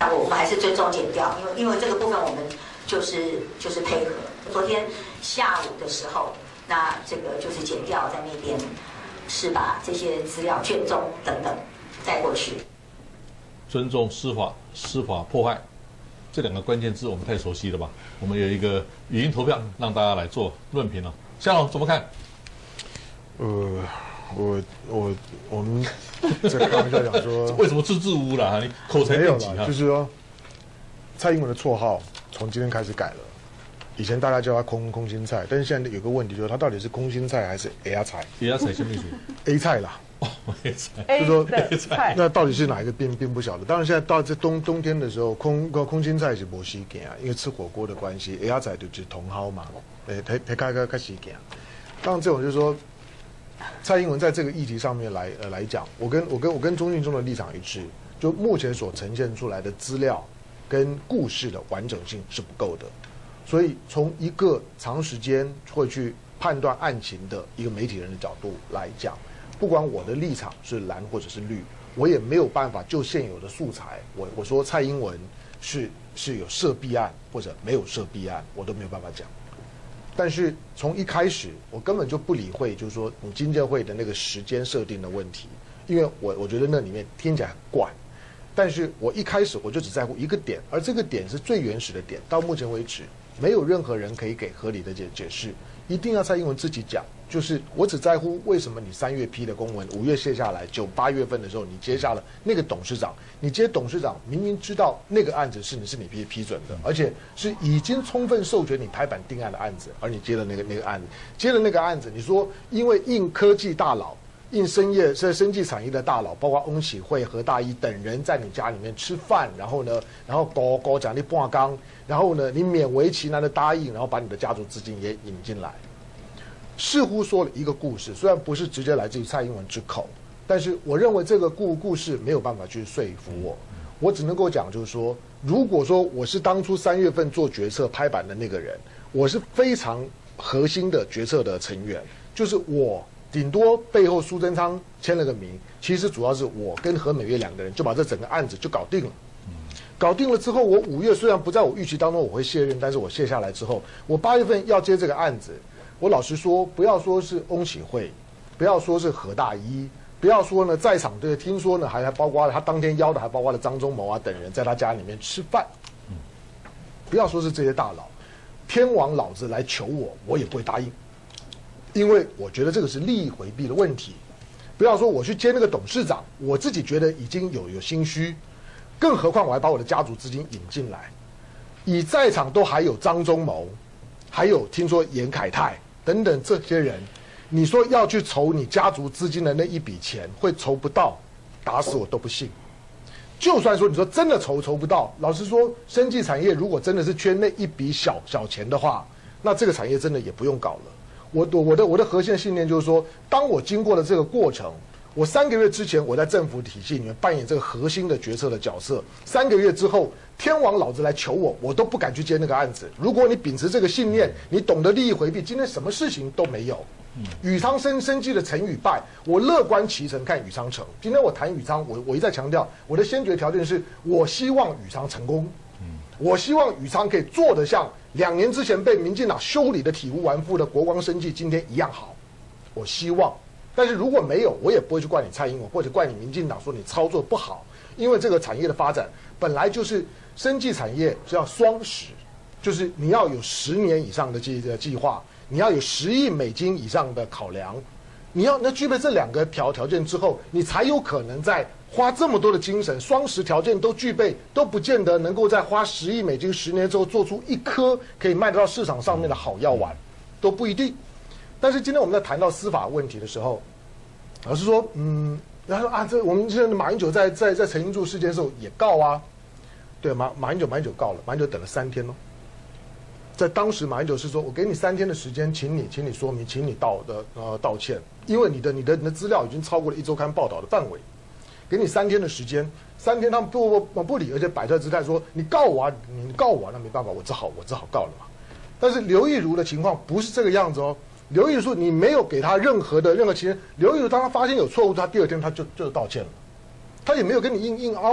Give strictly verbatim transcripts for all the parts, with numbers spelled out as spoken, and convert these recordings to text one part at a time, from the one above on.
我们还是尊重检调，因为因为这个部分我们就是就是配合。昨天下午的时候，那这个就是检调在那边是把这些资料卷宗等等带过去。 尊重司法，司法破坏，这两个关键字我们太熟悉了吧？我们有一个语音投票，让大家来做论评了。夏龙怎么看？ 呃，我我我们在开玩笑讲说， 为什么支支吾吾啦？你口才没有辩解啊？ 就是说，蔡英文的绰号从今天开始改了。以前大家叫他空空心菜，但是现在有个问题，就是他到底是空心菜还是 A 菜 ？A 菜什么意思 ？A 菜啦。 哦 ，A 菜。 就说 A 菜， 那到底是哪一个并并不晓得。当然现在到这冬冬天的时候，空空心菜是没时间啊，因为吃火锅的关系 ，A 菜就是茼蒿嘛，诶，才才开开开时间。当然这种就是说，蔡英文在这个议题上面来呃来讲，我跟我跟我跟钟俊忠的立场一致，就目前所呈现出来的资料跟故事的完整性是不够的。所以从一个长时间会去判断案情的一个媒体人的角度来讲，不管我的立场是蓝或者是绿，我也没有办法就现有的素材，我我说蔡英文是是有涉弊案或者没有涉弊案，我都没有办法讲。但是从一开始，我根本就不理会，就是说你经建会的那个时间设定的问题，因为我我觉得那里面听起来很怪。但是我一开始我就只在乎一个点，而这个点是最原始的点，到目前为止没有任何人可以给合理的解解释，一定要蔡英文自己讲。就是我只在乎为什么你三月批的公文，五月卸下来，九八月份的时候你接下了那个董事长，你接董事长明明知道那个案子是你是你批批准的，而且是已经充分授权你拍板定案的案子，而你接了那个那个案子，接了那个案子，你说因为应科技大佬。应生业、是生技产业的大佬，包括翁启惠、何大一等人在你家里面吃饭，然后呢，然后高高讲你半缸，然后呢，你勉为其难的答应，然后把你的家族资金也引进来，似乎说了一个故事，虽然不是直接来自于蔡英文之口，但是我认为这个故故事没有办法去说服我，我只能够讲就是说，如果说我是当初三月份做决策拍板的那个人，我是非常核心的决策的成员，就是我。顶多背后苏贞昌签了个名，其实主要是我跟何美月两个人就把这整个案子就搞定了。搞定了之后，我五月虽然不在我预期当中我会卸任，但是我卸下来之后，我八月份要接这个案子，我老实说，不要说是翁启惠，不要说是何大一，不要说呢在场对，听说呢还还包括了他当天邀的，还包括了张忠谋啊等人在他家里面吃饭。不要说是这些大佬，天王老子来求我，我也不会答应。因为我觉得这个是利益回避的问题，不要说我去接那个董事长，我自己觉得已经有有心虚，更何况我还把我的家族资金引进来，以在场都还有张忠谋，还有听说严凯泰等等这些人，你说要去筹你家族资金的那一笔钱，会筹不到，打死我都不信。就算说你说真的筹筹不到，老实说，生技产业如果真的是缺那一笔小小钱的话，那这个产业真的也不用搞了。我我的我的核心信念就是说，当我经过了这个过程，我三个月之前我在政府体系里面扮演这个核心的决策的角色，三个月之后，天王老子来求我，我都不敢去接那个案子。如果你秉持这个信念，你懂得利益回避，今天什么事情都没有。宇昌生生计的成与败，我乐观其成看宇昌成。今天我谈宇昌，我我一再强调，我的先决条件是我希望宇昌成功。我希望宇昌可以做得像两年之前被民进党修理的体无完肤的国光生技今天一样好，我希望。但是如果没有，我也不会去怪你蔡英文或者怪你民进党说你操作不好，因为这个产业的发展本来就是生技产业是要双十，就是你要有十年以上的计的计划，你要有十亿美金以上的考量，你要那具备这两个条条件之后，你才有可能在。花这么多的精神，双十条件都具备，都不见得能够在花十亿美金十年之后做出一颗可以卖得到市场上面的好药丸，都不一定。但是今天我们在谈到司法问题的时候，老实说，嗯，然后说啊，这我们现在马英九在在在陈英柱事件的时候也告啊，对马马英九马英九告了，马英九等了三天哦。在当时马英九是说，我给你三天的时间，请你请你说明，请你道的呃道歉，因为你的你的你的资料已经超过了一周刊报道的范围。给你三天的时间，三天他们不不不理，而且摆出姿态说你告我啊，你告我啊，那没办法，我只好我只好告了嘛。但是刘亦儒的情况不是这个样子哦，刘亦儒说你没有给他任何的任何期间，刘亦儒当他发现有错误，他第二天他就就道歉了，他也没有跟你硬硬凹啊，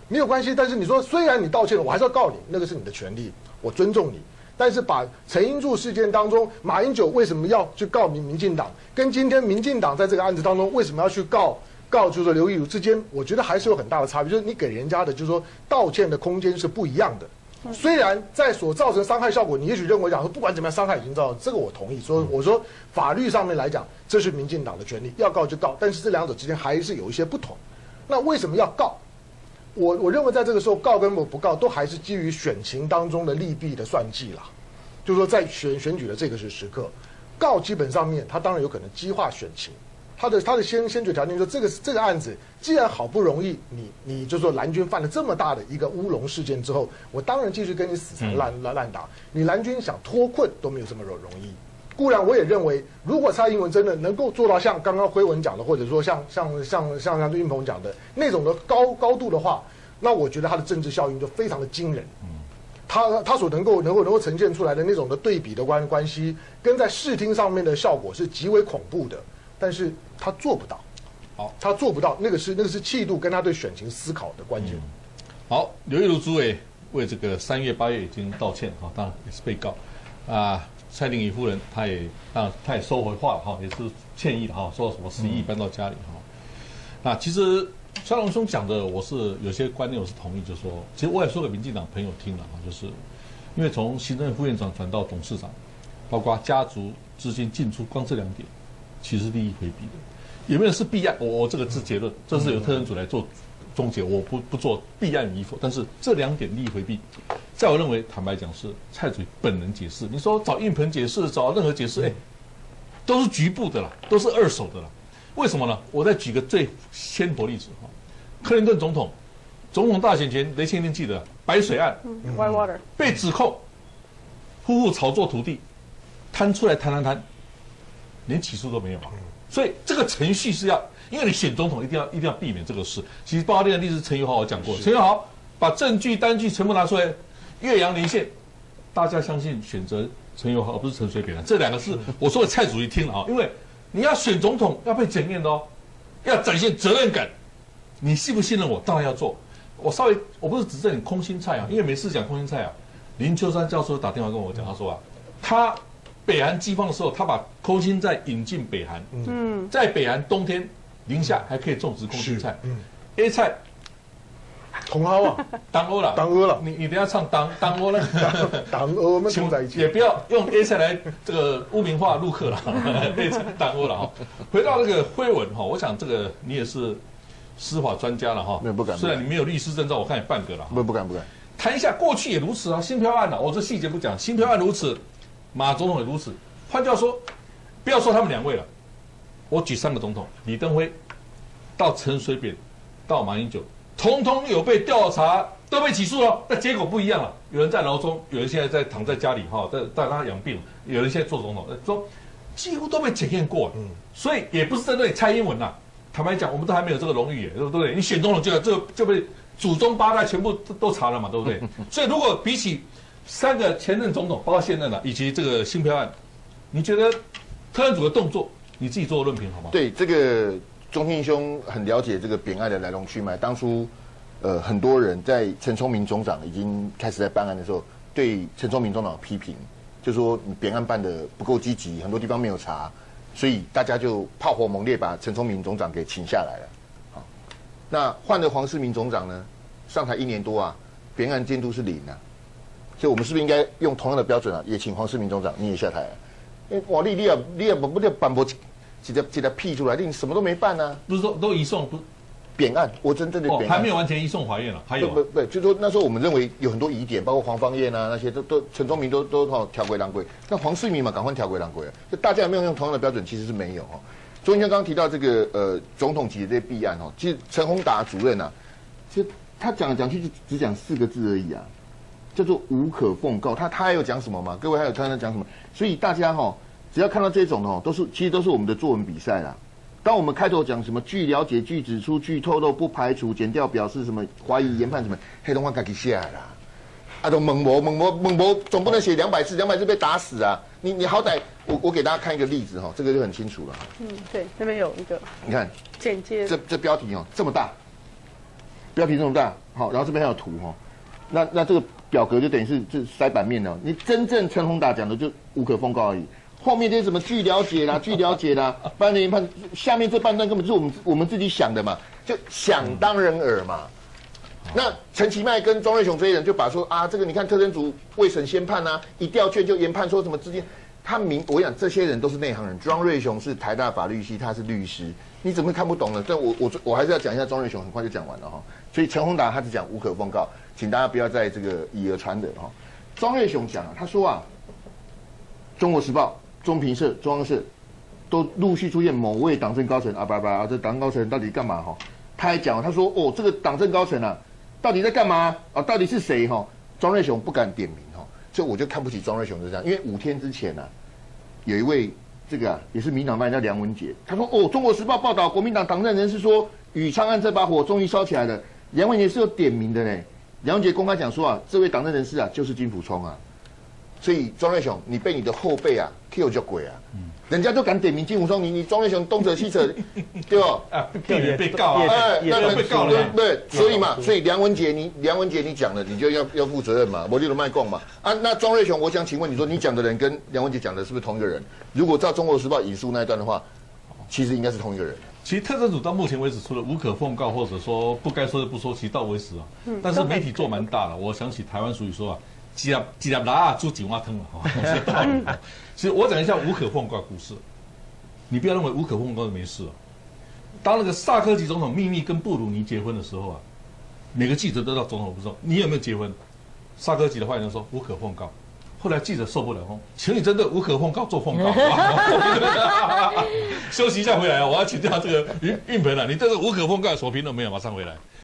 没有关系。但是你说虽然你道歉了，我还是要告你，那个是你的权利，我尊重你。但是把陈英柱事件当中，马英九为什么要去告民民进党，跟今天民进党在这个案子当中为什么要去告告就是刘义儒之间，我觉得还是有很大的差别，就是你给人家的就是说道歉的空间是不一样的。虽然在所造成伤害效果，你也许认为讲说不管怎么样伤害已经造成，这个我同意。说我说法律上面来讲，这是民进党的权利，要告就告，但是这两者之间还是有一些不同。那为什么要告？我我认为在这个时候告跟我不告，都还是基于选情当中的利弊的算计啦。就是说在选选举的这个是时刻，告基本上面它当然有可能激化选情。他的他的先先决条件说，这个这个案子既然好不容易你你就说蓝军犯了这么大的一个乌龙事件之后，我当然继续跟你死缠烂烂烂打。你蓝军想脱困都没有这么容容易。固然我也认为，如果蔡英文真的能够做到像刚刚辉文讲的，或者说像像像像像运鹏讲的那种的高高度的话，那我觉得他的政治效应就非常的惊人。他他所能够能够能够呈现出来的那种的对比的关关系，跟在视听上面的效果是极为恐怖的。但是他做不到，好，他做不到，那个是那个是气度跟他对选情思考的关键。嗯、 好，刘义儒主委为这个三月八月已经道歉，哈，当然也是被告，啊，蔡定宜夫人她也当然她也收回话了，哈，也是歉意的，哈，说什么十亿搬到家里，哈、嗯。那其实萧龙兄讲的，我是有些观念我是同意，就是说，其实我也说给民进党朋友听了，哈，就是因为从行政副院长转到董事长，包括家族资金进出，光这两点。其实利益回避的，有没有是弊案？我我这个是结论，这是由特侦组来做终结，我不不做弊案与否。但是这两点利益回避，在我认为，坦白讲是蔡主席本人解释。你说找应鹏解释，找任何解释，哎，都是局部的啦，都是二手的啦。为什么呢？我再举个最鲜活例子哈，克林顿总统，总统大选前，雷先生记得白水案 ，White Water 被指控夫妇炒作土地，摊出来谈谈谈。连起诉都没有嘛，所以这个程序是要，因为你选总统一定要一定要避免这个事。其实包括那个例子，陈友豪我讲过，陈友豪把证据单据全部拿出来，岳阳连线，大家相信选择陈友豪而不是陈水扁，这两个是我说的蔡主席听了啊，因为你要选总统要被检验的哦，要展现责任感，你信不信任我，当然要做。我稍微我不是指正你空心菜啊，因为每次讲空心菜啊，林秋山教授打电话跟我讲，他说啊，他。北韩饥荒的时候，他把空心菜引进北韩。嗯，在北韩冬天零下还可以种植空心菜。嗯 ，A 菜， 茼蒿啊， 当欧了， 当欧了。 你你等下唱当当欧那个， 当欧我们凑在一起。 也不要用 A 菜来这个污名化陆客了 ，A 菜当欧了哈。回到那个辉文哈，我想这个你也是司法专家了哈。 没有不敢。 虽然你没有律师证照，我看也半个了。 不不敢不敢。 谈一下过去也如此啊，新漂案啊，我这细节不讲，新漂案如此。马总统也如此，换句话说，不要说他们两位了，我举三个总统：李登辉，到陈水扁，到马英九，统统有被调查，都被起诉了，但结果不一样了。有人在牢中，有人现在在躺在家里哈，在在他养病，有人现在做总统，说几乎都被检验过。嗯，所以也不是针对蔡英文呐。坦白讲，我们都还没有这个荣誉，对不对？你选总统就这就被祖宗八代全部都都查了嘛，对不对？所以如果比起三个前任总统，包括现任的，以及这个新漂案，你觉得特侦组的动作，你自己做论评好吗？ 对，这个钟庆兄很了解这个扁案的来龙去脉。当初，呃，很多人在陈聪明总长已经开始在办案的时候，对陈聪明总长有批评，就说你扁案办的不够积极，很多地方没有查，所以大家就炮火猛烈把陈聪明总长给请下来了。好，那换了黄世明总长呢，上台一年多啊，扁案监督是零啊。所以，我们是不是应该用同样的标准啊？也请黄世明总长你也下台、啊。哎，王力，你也你也不不就办不直接直接批出来，你什么都没办呢、啊？ 不是说都移送不？ 扁案，我真正的扁案、 哦、还没有完全移送法院了，还有不不不，就说那时候我们认为有很多疑点，包括黄芳燕啊那些都都陈忠明都都哈条规当规，那黄世明嘛赶快条规当规啊，就大家有没有用同样的标准？其实是没有哈。钟先生刚刚提到这个呃总统级的这些弊案哈，其实陈宏达主任啊，其实他讲来讲去就只讲四个字而已啊。叫做无可奉告，他他还有讲什么吗？各位还有看他讲什么？所以大家哈、哦，只要看到这种哦，都是其实都是我们的作文比赛啦。当我们开头讲什么据了解、据指出、据透露、不排除、检调表示什么怀疑、研判什么，黑龙江自己写啦。啊，都猛魔猛魔猛魔，总不能写两百字，两百字被打死啊！你你好歹我我给大家看一个例子哈、哦，这个就很清楚了。 嗯，对，那边有一个， 你看简介， 这这标题哦这么大， 标题这么大，好，然后这边还有图哈，那那这个表格就等于是这塞版面了。你真正陈宏达讲的就无可奉告而已，后面这些什么据了解啦、据了解啦，半年研判下面这半段根本就是我们我们自己想的嘛，就想当然耳嘛。那陈其迈跟庄瑞雄这些人就把说啊，这个你看特侦组未审先判啊，一调卷就研判说什么资金，他明我讲这些人都是内行人。庄瑞雄是台大法律系，他是律师，你怎么会看不懂呢？但我我我还是要讲一下庄瑞雄，很快就讲完了哈。所以陈宏达他只讲无可奉告，请大家不要在这个以讹传讹哈。庄瑞雄讲啊，他说啊，《中国时报》、中评社、中央社都陆续出现某位党政高层啊，叭叭，这党政高层到底干嘛哈？他还讲他说哦，这个党政高层啊。到底在干嘛啊？到底是谁哈？庄瑞雄不敢点名哈，所以我就看不起庄瑞雄是这样。因为五天之前啊，有一位这个啊也是民党派叫梁文杰，他说哦，《中国时报》报道国民党党政人士说，宇昌案这把火终于烧起来了。梁文杰是有点名的呢。梁文杰公开讲说啊，这位党政人士啊就是金溥聪啊。所以庄瑞雄，你被你的后辈啊 Q 叫鬼啊！嗯，人家都敢点名金溥聪，你你庄瑞雄东扯西扯，对吧？ 啊，避免被告啊， 哎， 那个被告了， 对，所以嘛，所以梁文杰你梁文杰你讲了，你就要要负责任嘛，我就卖供嘛。啊，那庄瑞雄，我想请问你说，你讲的人跟梁文杰讲的是不是同一个人？如果照《中国时报》引述那一段的话，其实应该是同一个人。 其实特侦组到目前为止，除了无可奉告或者说不该说的不说，其实到为止啊，但是媒体做蛮大的。我想起台湾俗语说啊。几粒几粒辣啊，煮井蛙汤了哈，有些道理。其实我讲一下无可奉告故事，你不要认为无可奉告就没事啊。当那个萨科齐总统秘密跟布鲁尼结婚的时候啊，每个记者都到总统府说你有没有结婚？萨科齐的发言人说无可奉告。后来记者受不了，说请你针对无可奉告做奉告。休息一下回来啊，我要请教这个运运鹏了，你这个无可奉告所评论没有？马上回来。